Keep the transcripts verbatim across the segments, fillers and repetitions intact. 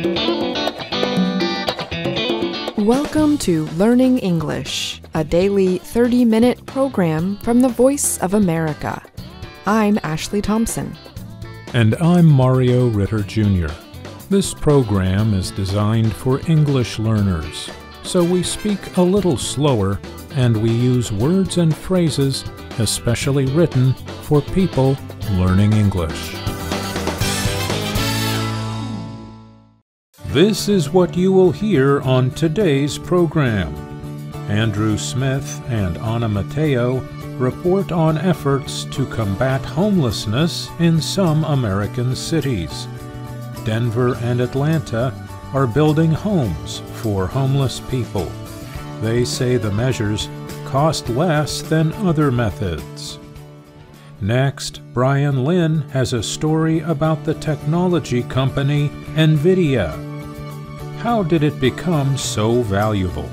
Welcome to Learning English, a daily thirty-minute program from the Voice of America. I'm Ashley Thompson. And I'm Mario Ritter, Junior This program is designed for English learners, so we speak a little slower and we use words and phrases especially written for people learning English. This is what you will hear on today's program. Andrew Smith and Anna Mateo report on efforts to combat homelessness in some American cities. Denver and Atlanta are building homes for homeless people. They say the measures cost less than other methods. Next, Brian Lynn has a story about the technology company Nvida. How did it become so valuable?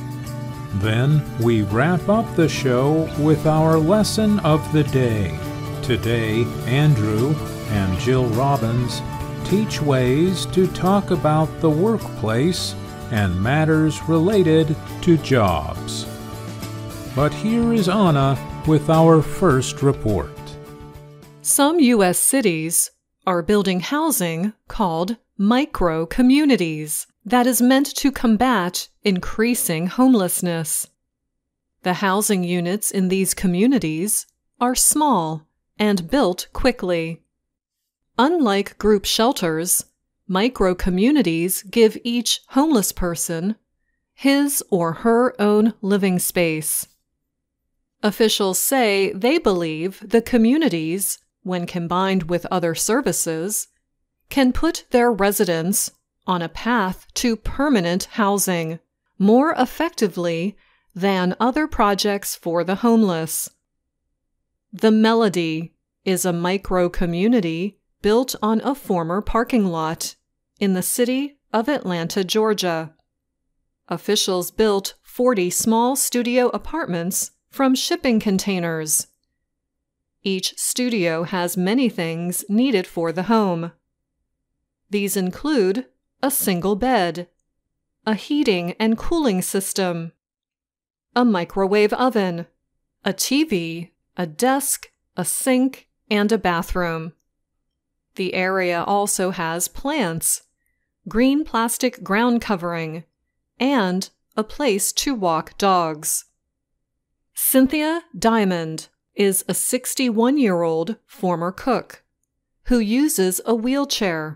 Then we wrap up the show with our lesson of the day. Today, Andrew and Jill Robbins teach ways to talk about the workplace and matters related to jobs. But here is Anna with our first report. Some U S cities are building housing called micro-communities that is meant to combat increasing homelessness. The housing units in these communities are small and built quickly. Unlike group shelters, micro-communities give each homeless person his or her own living space. Officials say they believe the communities, when combined with other services, can put their residents on a path to permanent housing more effectively than other projects for the homeless. The Melody is a micro-community built on a former parking lot in the city of Atlanta, Georgia. Officials built forty small studio apartments from shipping containers. Each studio has many things needed for the home. These include a single bed, a heating and cooling system, a microwave oven, a T V, a desk, a sink, and a bathroom. The area also has plants, green plastic ground covering, and a place to walk dogs. Cynthia Diamond is a sixty-one-year-old former cook who uses a wheelchair.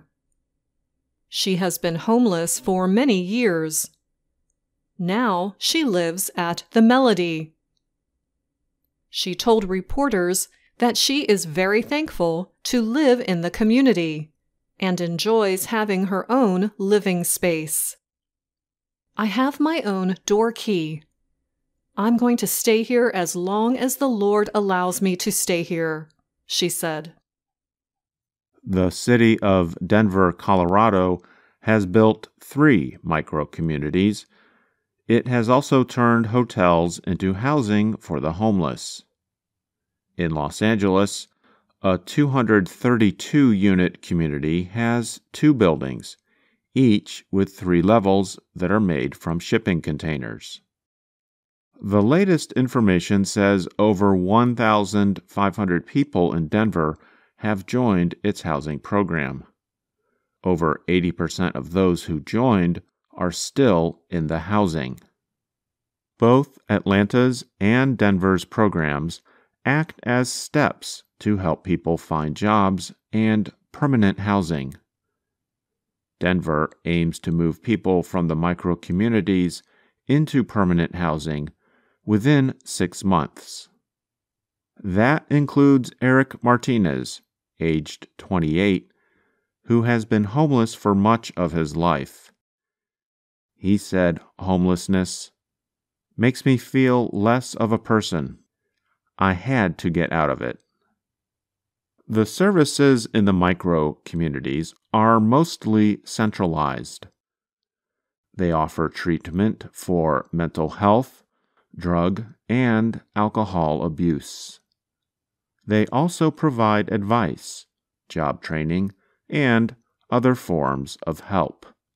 She has been homeless for many years. Now she lives at the Melody. She told reporters that she is very thankful to live in the community and enjoys having her own living space. I have my own door key. I'm going to stay here as long as the Lord allows me to stay here, she said. The city of Denver, Colorado, has built three micro-communities. It has also turned hotels into housing for the homeless. In Los Angeles, a two hundred thirty-two unit community has two buildings, each with three levels that are made from shipping containers. The latest information says over one thousand five hundred people in Denver have joined its housing program. Over eighty percent of those who joined are still in the housing. Both Atlanta's and Denver's programs act as steps to help people find jobs and permanent housing. Denver aims to move people from the micro-communities into permanent housing within six months. That includes Eric Martinez, aged twenty-eight, who has been homeless for much of his life. He said, "Homelessness makes me feel less of a person. I had to get out of it." The services in the micro-communities are mostly centralized. They offer treatment for mental health, drug, and alcohol abuse. They also provide advice, job training, and other forms of help.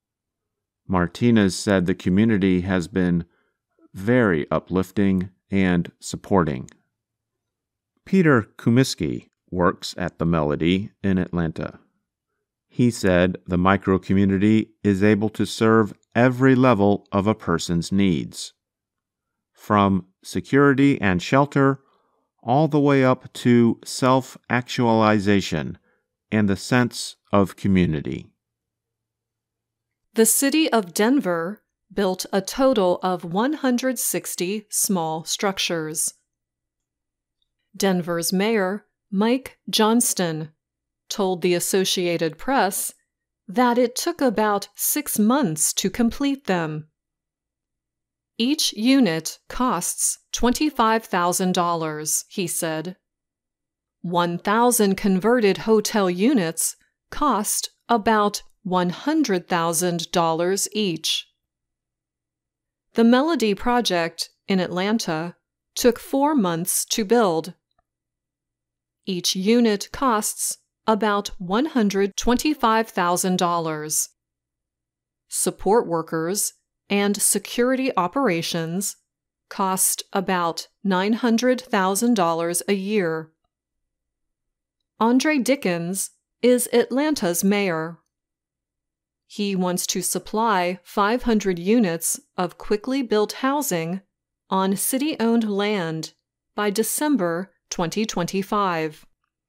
Martinez said the community has been very uplifting and supporting. Peter Kumiski works at the Melody in Atlanta. He said the micro-community is able to serve every level of a person's needs, from security and shelter all the way up to self-actualization and the sense of community. The city of Denver built a total of one hundred sixty small structures. Denver's mayor, Mike Johnston, told the Associated Press that it took about six months to complete them. Each unit costs twenty-five thousand dollars, he said. one thousand converted hotel units cost about one hundred thousand dollars each. The Melody project in Atlanta took four months to build. Each unit costs about one hundred twenty-five thousand dollars. Support workers and security operations cost about nine hundred thousand dollars a year. Andre Dickens is Atlanta's mayor. He wants to supply five hundred units of quickly built housing on city-owned land by December twenty twenty-five.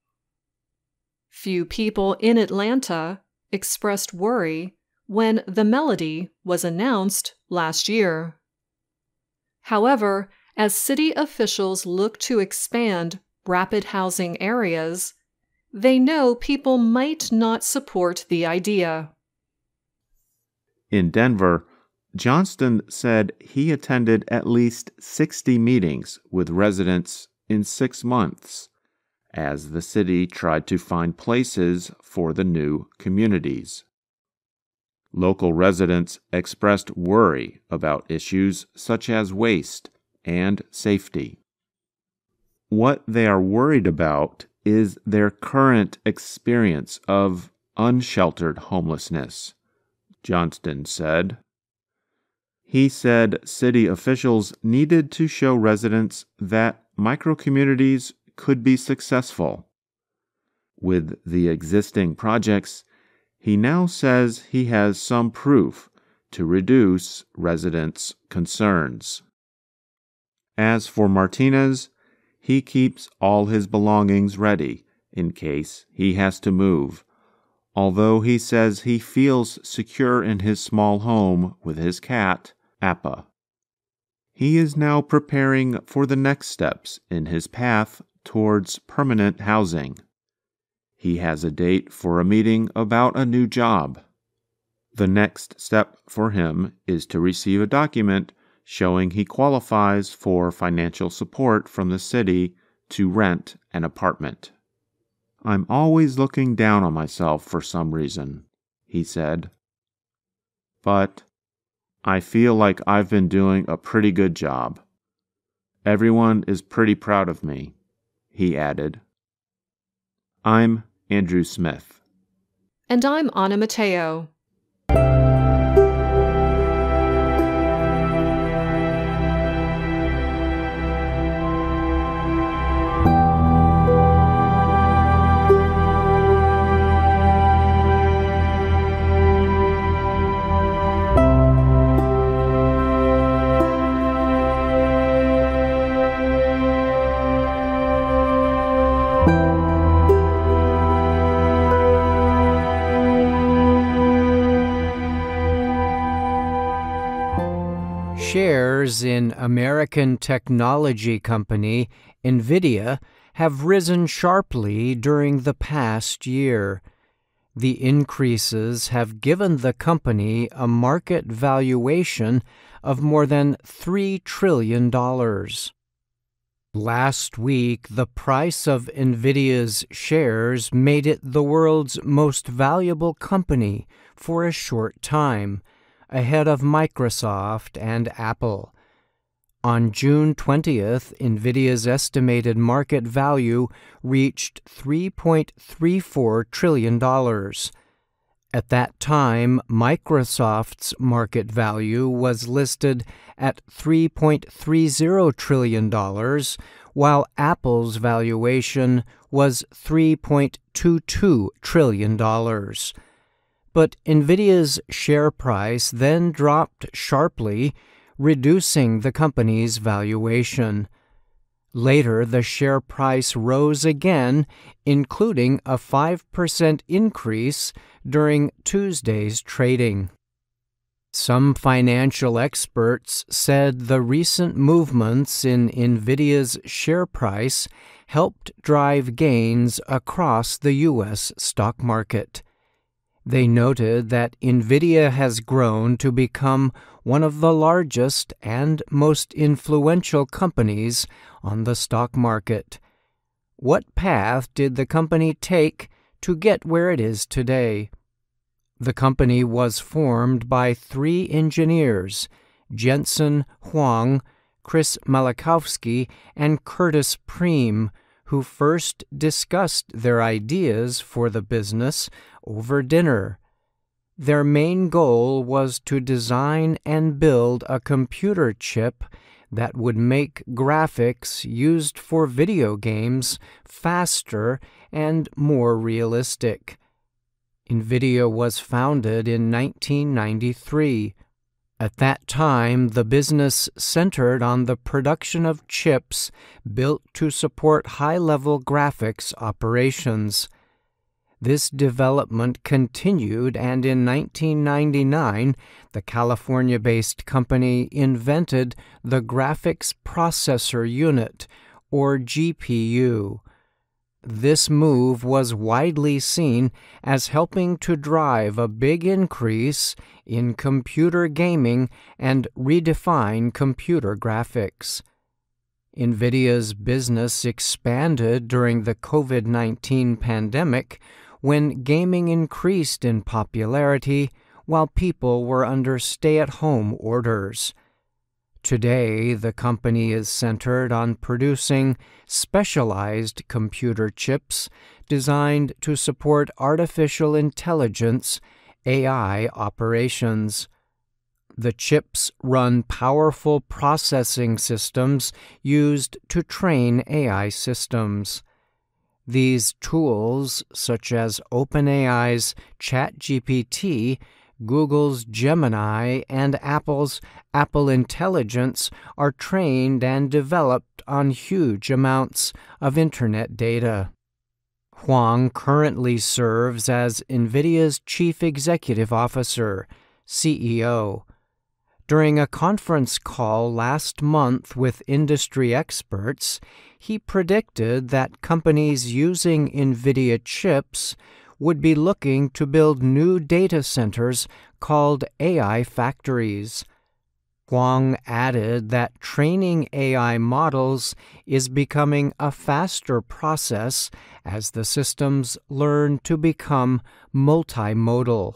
Few people in Atlanta expressed worry when the Melody was announced last year. However, as city officials look to expand rapid housing areas, they know people might not support the idea. In Denver, Johnston said he attended at least sixty meetings with residents in six months as the city tried to find places for the new communities. Local residents expressed worry about issues such as waste and safety. What they are worried about is their current experience of unsheltered homelessness, Johnston said. He said city officials needed to show residents that microcommunities could be successful. With the existing projects, he now says he has some proof to reduce residents' concerns. As for Martinez, he keeps all his belongings ready in case he has to move, although he says he feels secure in his small home with his cat, Appa. He is now preparing for the next steps in his path towards permanent housing. He has a date for a meeting about a new job. The next step for him is to receive a document showing he qualifies for financial support from the city to rent an apartment. "I'm always looking down on myself for some reason," he said. "But I feel like I've been doing a pretty good job. Everyone is pretty proud of me," he added. I'm Andrew Smith. And I'm Anna Mateo. Shares in American technology company Nvida have risen sharply during the past year. The increases have given the company a market valuation of more than three trillion dollars. Last week, the price of Nvidia's shares made it the world's most valuable company for a short time, ahead of Microsoft and Apple. On June twentieth, Nvidia's estimated market value reached three point three four trillion dollars. At that time, Microsoft's market value was listed at three point three zero trillion dollars, while Apple's valuation was three point two two trillion dollars. But Nvidia's share price then dropped sharply, reducing the company's valuation. Later, the share price rose again, including a five percent increase during Tuesday's trading. Some financial experts said the recent movements in Nvidia's share price helped drive gains across the U S stock market. They noted that Nvidia has grown to become one of the largest and most influential companies on the stock market. What path did the company take to get where it is today? The company was formed by three engineers, Jensen Huang, Chris Malachowski, and Curtis Preem, who first discussed their ideas for the business over dinner. Their main goal was to design and build a computer chip that would make graphics used for video games faster and more realistic. Nvidia was founded in nineteen ninety-three. At that time, the business centered on the production of chips built to support high-level graphics operations. This development continued, and in nineteen ninety-nine, the California-based company invented the Graphics Processor Unit, or G P U. This move was widely seen as helping to drive a big increase in computer gaming and redefine computer graphics. Nvidia's business expanded during the COVID nineteen pandemic when gaming increased in popularity while people were under stay-at-home orders. Today, the company is centered on producing specialized computer chips designed to support artificial intelligence, A I, operations. The chips run powerful processing systems used to train A I systems. These tools, such as OpenAI's ChatGPT, Google's Gemini, and Apple's Apple Intelligence, are trained and developed on huge amounts of Internet data. Huang currently serves as Nvidia's Chief Executive Officer, C E O. During a conference call last month with industry experts, he predicted that companies using Nvidia chips would be looking to build new data centers called A I factories. Huang added that training A I models is becoming a faster process as the systems learn to become multimodal.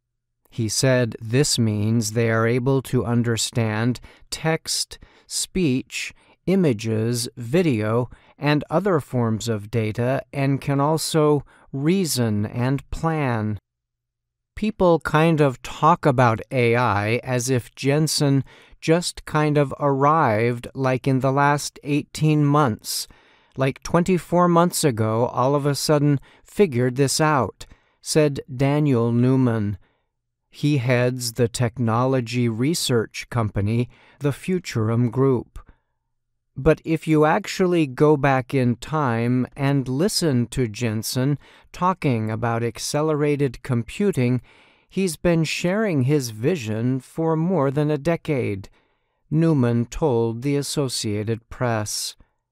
He said this means they are able to understand text, speech, images, video, and other forms of data, and can also reason and plan. People kind of talk about A I as if Jensen just kind of arrived like in the last eighteen months, like twenty-four months ago all of a sudden figured this out, said Daniel Newman. He heads the technology research company, the Futurum Group. But if you actually go back in time and listen to Jensen talking about accelerated computing, he's been sharing his vision for more than a decade, Newman told the Associated Press.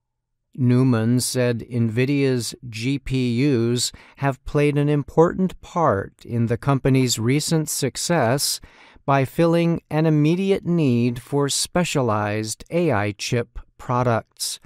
Newman said Nvidia's G P Us have played an important part in the company's recent success by filling an immediate need for specialized A I chip products.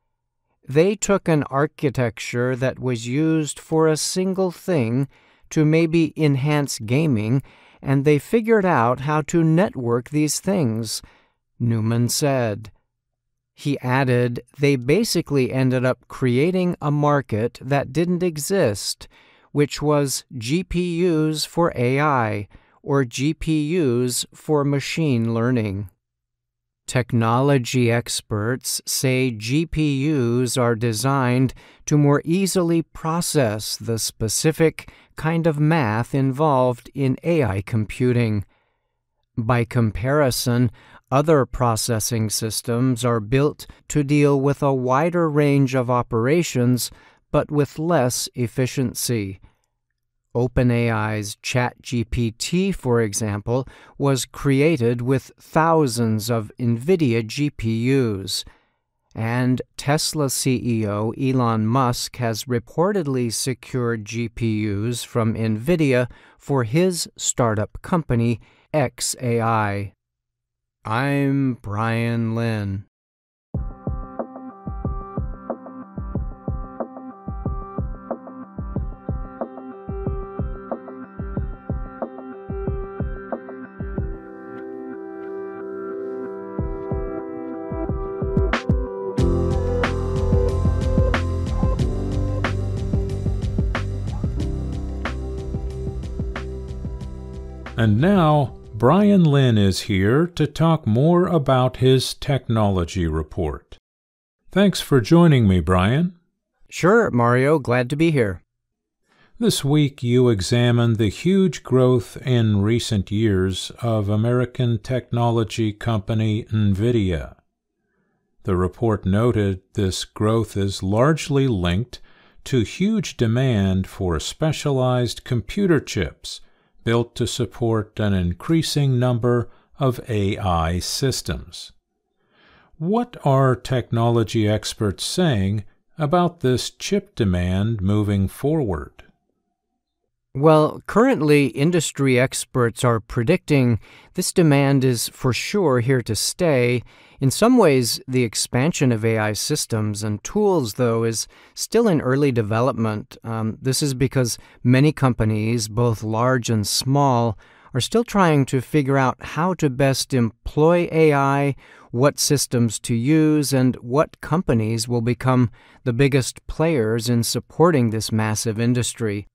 They took an architecture that was used for a single thing to maybe enhance gaming, and they figured out how to network these things, Newman said. He added they basically ended up creating a market that didn't exist, which was G P Us for A I, or G P Us for machine learning. Technology experts say G P Us are designed to more easily process the specific kind of math involved in A I computing. By comparison, other processing systems are built to deal with a wider range of operations, but with less efficiency. OpenAI's ChatGPT, for example, was created with thousands of Nvidia G P Us, and Tesla C E O Elon Musk has reportedly secured G P Us from Nvidia for his startup company, X A I. I'm Brian Lynn. And now, Brian Lynn is here to talk more about his technology report. Thanks for joining me, Brian. Sure, Mario. Glad to be here. This week you examined the huge growth in recent years of American technology company Nvidia. The report noted this growth is largely linked to huge demand for specialized computer chips built to support an increasing number of A I systems. What are technology experts saying about this chip demand moving forward? Well, currently, industry experts are predicting this demand is for sure here to stay. In some ways, the expansion of A I systems and tools, though, is still in early development. Um, this is because many companies, both large and small, are still trying to figure out how to best employ A I, what systems to use, and what companies will become the biggest players in supporting this massive industry.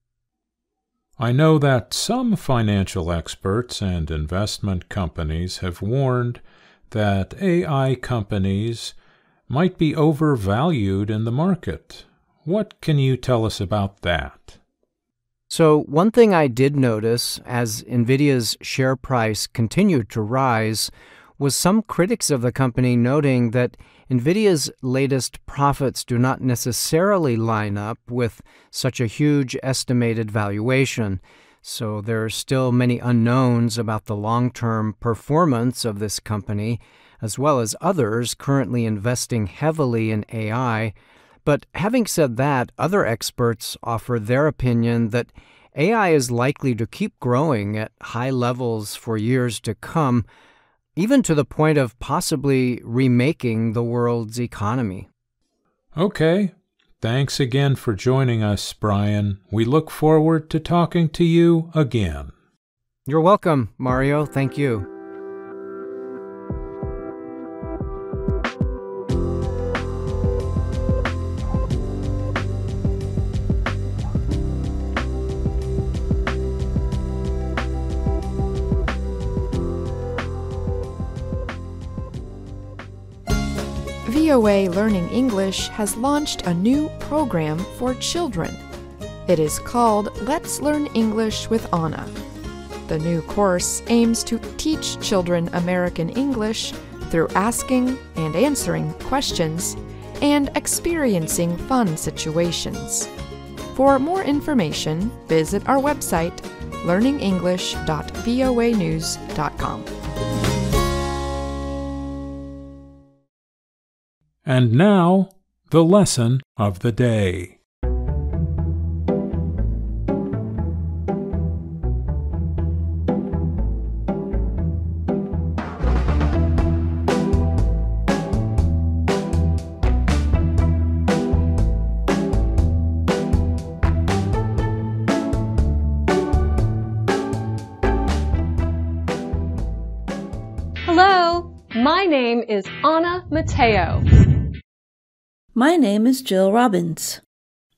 I know that some financial experts and investment companies have warned that A I companies might be overvalued in the market. What can you tell us about that? So one thing I did notice as Nvidia's share price continued to rise was some critics of the company noting that Nvidia's latest profits do not necessarily line up with such a huge estimated valuation. So there are still many unknowns about the long-term performance of this company, as well as others currently investing heavily in A I. But having said that, other experts offer their opinion that A I is likely to keep growing at high levels for years to come, even to the point of possibly remaking the world's economy. Okay. Thanks again for joining us, Brian. We look forward to talking to you again. You're welcome, Mario. Thank you. V O A Learning English has launched a new program for children. It is called Let's Learn English with Anna. The new course aims to teach children American English through asking and answering questions and experiencing fun situations. For more information, visit our website, learning english dot voa news dot com. And now, the lesson of the day. Hello, my name is Anna Mateo. My name is Jill Robbins.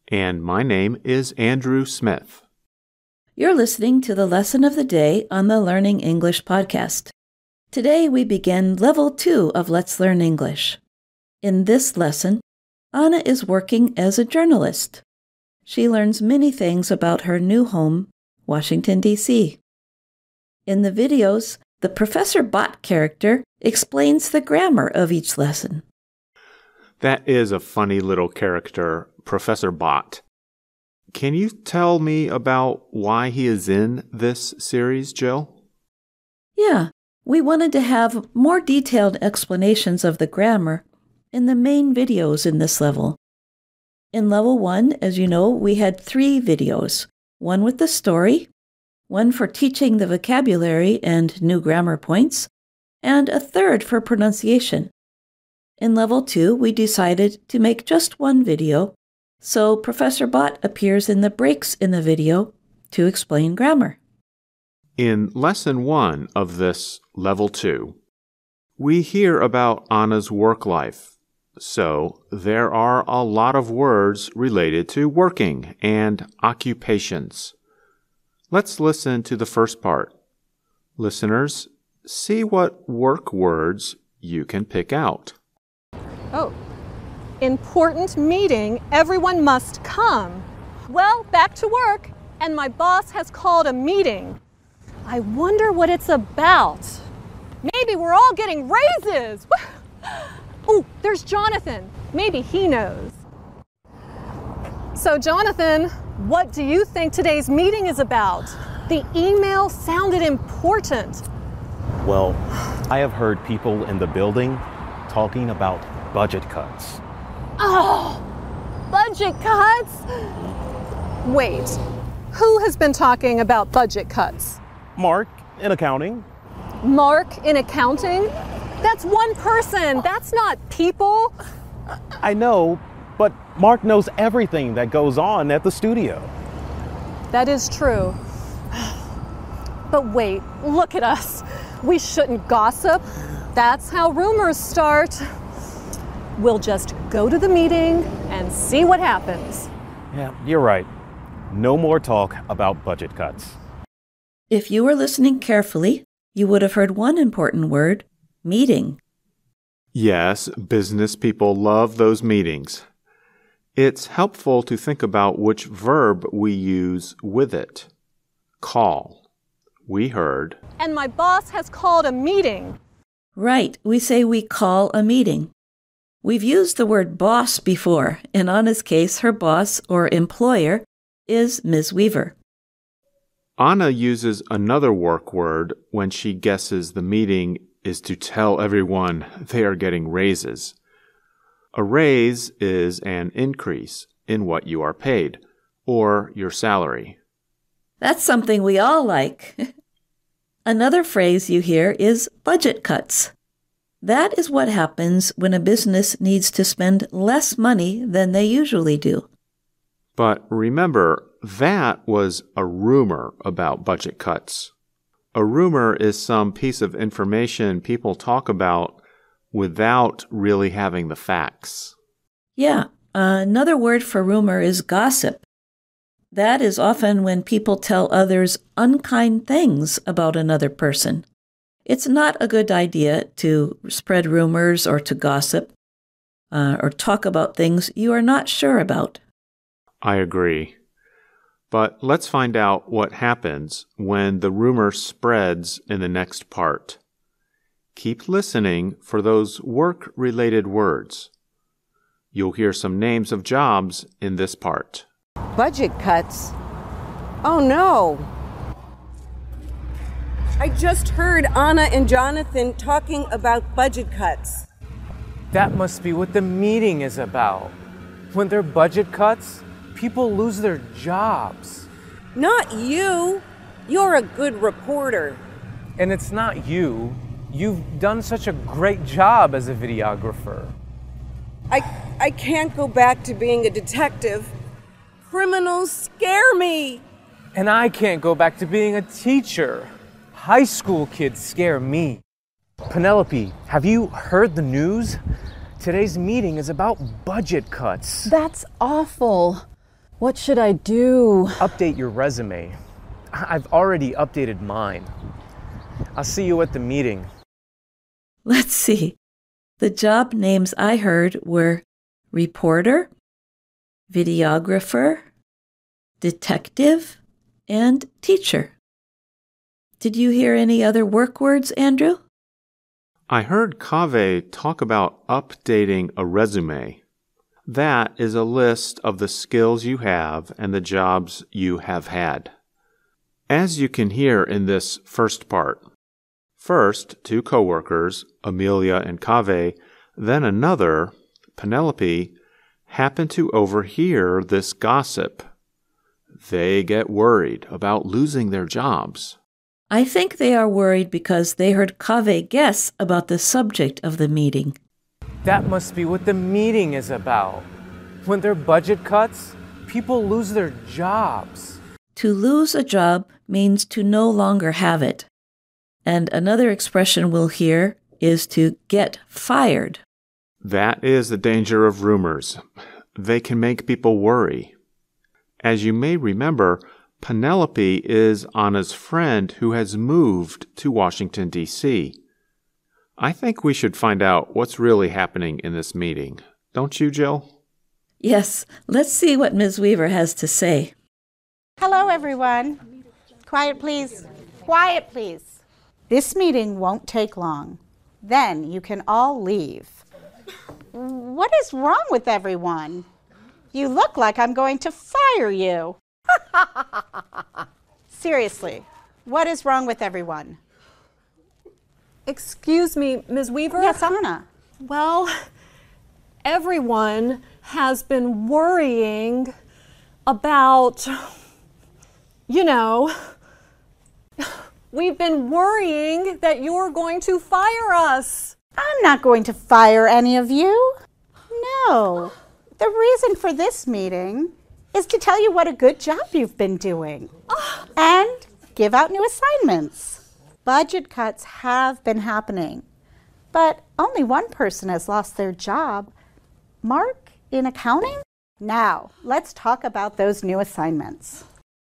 And my name is Andrew Smith. You're listening to the Lesson of the Day on the Learning English podcast. Today we begin Level two of Let's Learn English. In this lesson, Anna is working as a journalist. She learns many things about her new home, Washington, D C In the videos, the Professor Bot character explains the grammar of each lesson. That is a funny little character, Professor Bot. Can you tell me about why he is in this series, Jill? Yeah, we wanted to have more detailed explanations of the grammar in the main videos in this level. In Level one, as you know, we had three videos, one with the story, one for teaching the vocabulary and new grammar points, and a third for pronunciation. In Level two, we decided to make just one video, so Professor Bot appears in the breaks in the video to explain grammar. In Lesson one of this Level two, we hear about Anna's work life. So there are a lot of words related to working and occupations. Let's listen to the first part. Listeners, see what work words you can pick out. Oh, important meeting, everyone must come. Well, back to work, and my boss has called a meeting. I wonder what it's about. Maybe we're all getting raises. Oh, there's Jonathan. Maybe he knows. So, Jonathan, what do you think today's meeting is about? The email sounded important. Well, I have heard people in the building talking about budget cuts. Oh, budget cuts? Wait, who has been talking about budget cuts? Mark in accounting. Mark in accounting? That's one person. That's not people. I know, but Mark knows everything that goes on at the studio. That is true. But wait, look at us. We shouldn't gossip. That's how rumors start. We'll just go to the meeting and see what happens. Yeah, you're right. No more talk about budget cuts. If you were listening carefully, you would have heard one important word, meeting. Yes, business people love those meetings. It's helpful to think about which verb we use with it. Call. We heard. And my boss has called a meeting. Right, we say we call a meeting. We've used the word boss before. In Anna's case, her boss or employer is Miz Weaver. Anna uses another work word when she guesses the meeting is to tell everyone they are getting raises. A raise is an increase in what you are paid, or your salary. That's something we all like. Another phrase you hear is budget cuts. That is what happens when a business needs to spend less money than they usually do. But remember, that was a rumor about budget cuts. A rumor is some piece of information people talk about without really having the facts. Yeah, uh, another word for rumor is gossip. That is often when people tell others unkind things about another person. It's not a good idea to spread rumors or to gossip uh, or talk about things you are not sure about. I agree. But let's find out what happens when the rumor spreads in the next part. Keep listening for those work-related words. You'll hear some names of jobs in this part. Budget cuts? Oh no! I just heard Anna and Jonathan talking about budget cuts. That must be what the meeting is about. When there are budget cuts, people lose their jobs. Not you! You're a good reporter. And it's not you. You've done such a great job as a videographer. I, I can't go back to being a detective. Criminals scare me. And I can't go back to being a teacher. High school kids scare me. Penelope, have you heard the news? Today's meeting is about budget cuts. That's awful. What should I do? Update your resume. I've already updated mine. I'll see you at the meeting. Let's see. The job names I heard were reporter, videographer, detective, and teacher. Did you hear any other work words, Andrew? I heard Kaveh talk about updating a resume. That is a list of the skills you have and the jobs you have had. As you can hear in this first part, first, two coworkers, Amelia and Kaveh, then another, Penelope, happen to overhear this gossip. They get worried about losing their jobs. I think they are worried because they heard Kaveh guess about the subject of the meeting. That must be what the meeting is about. When there are budget cuts, people lose their jobs. To lose a job means to no longer have it. And another expression we'll hear is to get fired. That is the danger of rumors. They can make people worry. As you may remember, Penelope is Anna's friend who has moved to Washington, D C I think we should find out what's really happening in this meeting. Don't you, Jill? Yes, let's see what Miz Weaver has to say. Hello, everyone. Quiet, please. Quiet, please. This meeting won't take long. Then you can all leave. What is wrong with everyone? You look like I'm going to fire you. Seriously, what is wrong with everyone? Excuse me, Miz Weaver? Yes, Anna. Well, everyone has been worrying about, you know, we've been worrying that you're going to fire us. I'm not going to fire any of you. No. The reason for this meeting is to tell you what a good job you've been doing and give out new assignments. Budget cuts have been happening, but only one person has lost their job. Mark, in accounting? Now, let's talk about those new assignments.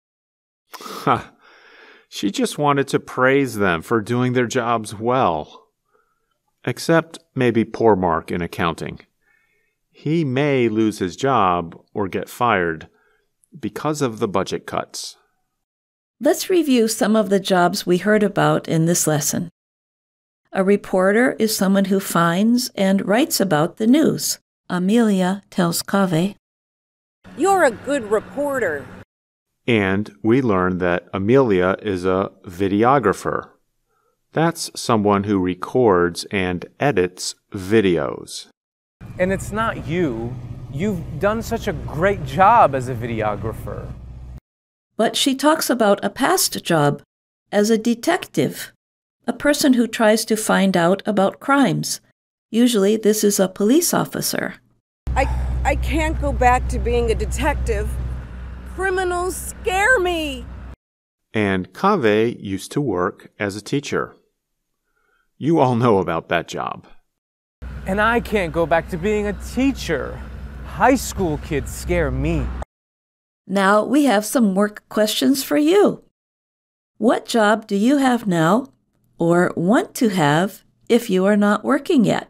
Ha! She just wanted to praise them for doing their jobs well. Except maybe poor Mark in accounting. He may lose his job or get fired because of the budget cuts. Let's review some of the jobs we heard about in this lesson. A reporter is someone who finds and writes about the news. Amelia tells Kaveh. You're a good reporter. And we learned that Amelia is a videographer. That's someone who records and edits videos. And it's not you. You've done such a great job as a videographer. But she talks about a past job as a detective, a person who tries to find out about crimes. Usually this is a police officer. I, I can't go back to being a detective. Criminals scare me. And Kaveh used to work as a teacher. You all know about that job. And I can't go back to being a teacher. High school kids scare me. Now we have some work questions for you. What job do you have now or want to have if you are not working yet?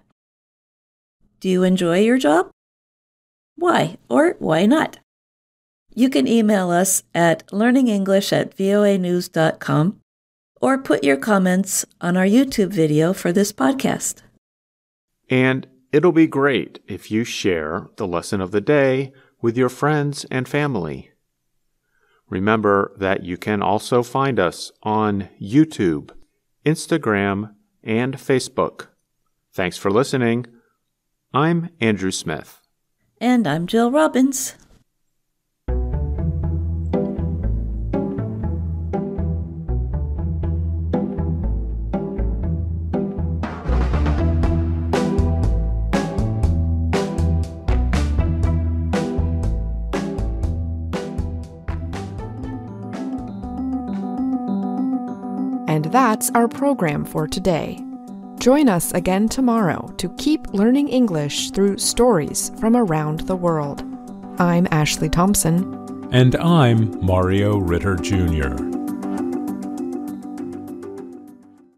Do you enjoy your job? Why or why not? You can email us at learningenglish at voa news dot com or put your comments on our YouTube video for this podcast. And it'll be great if you share the lesson of the day with your friends and family. Remember that you can also find us on YouTube, Instagram, and Facebook. Thanks for listening. I'm Andrew Smith. And I'm Jill Robbins. And that's our program for today. Join us again tomorrow to keep learning English through stories from around the world. I'm Ashley Thompson. And I'm Mario Ritter Junior